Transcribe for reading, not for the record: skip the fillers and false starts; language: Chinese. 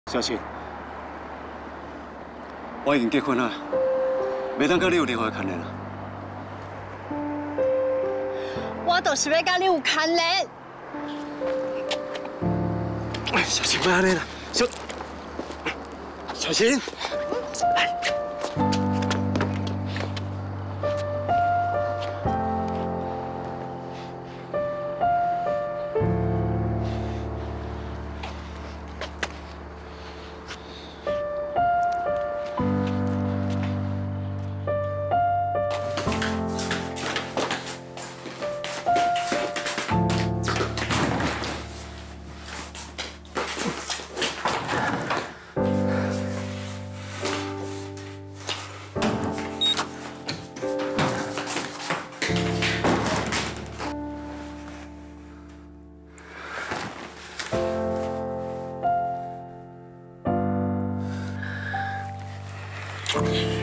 小新，我已经结婚了，袂当跟你有任何牵连啦。 我就是要跟你有牵连。 小新，别安尼啦，小新。 嗯。